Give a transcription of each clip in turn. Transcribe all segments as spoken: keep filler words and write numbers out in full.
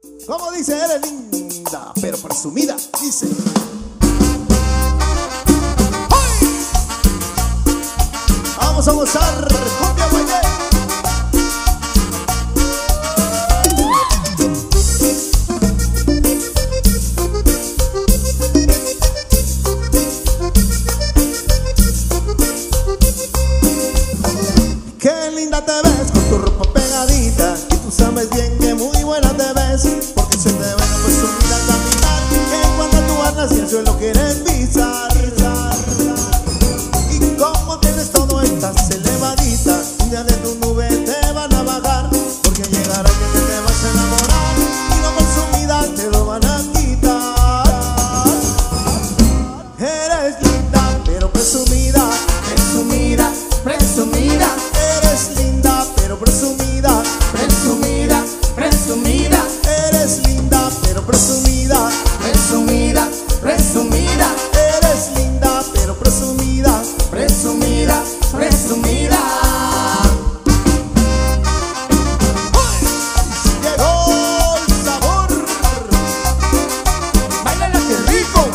¿Cómo dice? Eres linda, pero presumida. Dice. ¡Ay! Vamos a gozar. Cumbia, baile. Qué linda te ves con tu ropa pegadita, y tú sabes bien que muy buena te ves, porque se te ve la presumida al caminar, que cuando tú andas y el suelo quieres pisar. Y como tienes todo, estás elevadita, un día de tu nube te van a bajar, porque llegará el día que te vas a enamorar, y lo presumida te lo van a quitar. Eres linda, pero presumida, Presumida, presumida, eres linda, pero presumida, presumida, presumida, eres linda, pero presumida, presumida, presumida, eres linda, pero presumida, presumida, presumida. llegó el sabor. Báilala que rico.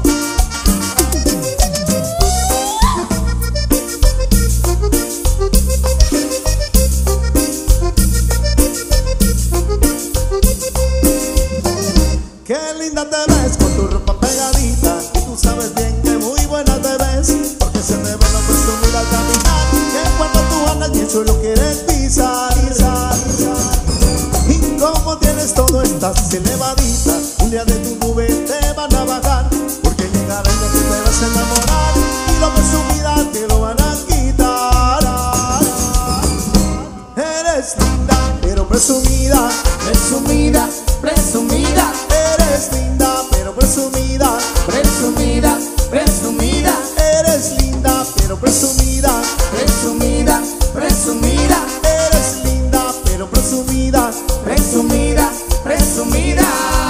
Qué linda te ves con tu ropa pegadita, y tú sabes bien que muy buena te ves, porque se te ve la presumida al caminar, que cuando tú andas y el suelo quieres pisar. Y como tienes todo, estás elevadita, un día de tu nube te van a bajar, porque llegará el día que te vas a enamorar, y lo presumida te lo van a quitar. Eres linda, pero presumida, Presumida, presumida, eres linda, pero presumida, presumida, presumida, eres linda, pero presumida, presumida, presumida, eres linda, pero presumida. presumida, presumida.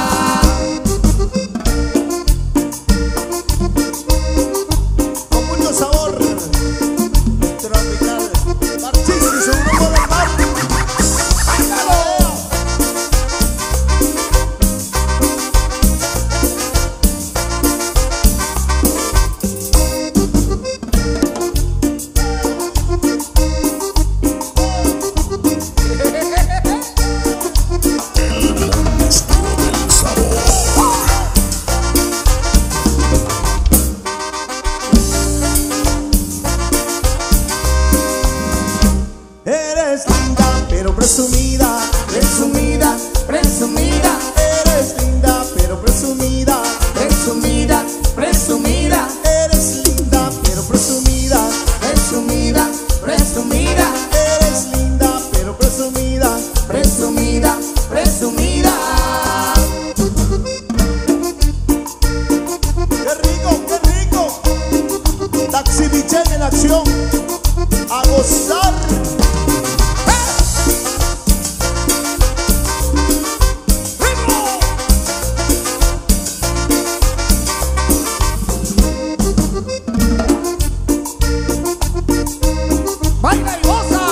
Con mucho sabor tropical, Marchís y su grupo del mar. Eres linda, pero presumida, Presumida, presumida, eres linda, pero presumida, presumida, presumida, eres linda, pero presumida, presumida, presumida, eres linda, pero presumida. presumida, presumida. ¡Qué rico, qué rico! Taxi Michel en acción, a gozar. ¡Baila y goza!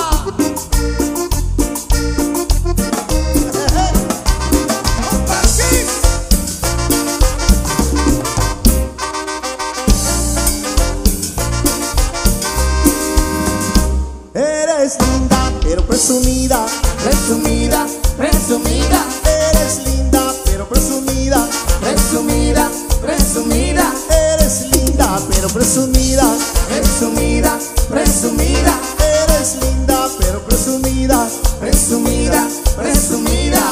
Eres linda, pero presumida, Presumida, presumida, eres linda, pero presumida, presumida, presumida, eres linda, pero presumida, presumida, presumida, eres linda, pero presumida. presumida, presumida.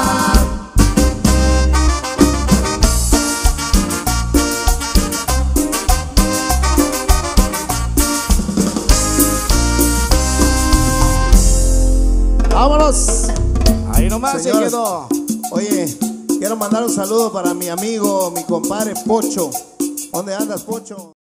¡Vámonos! Ahí nomás se Señores, quedó. oye, quiero mandar un saludo para mi amigo, mi compadre Pocho. ¿Dónde andas, Pocho?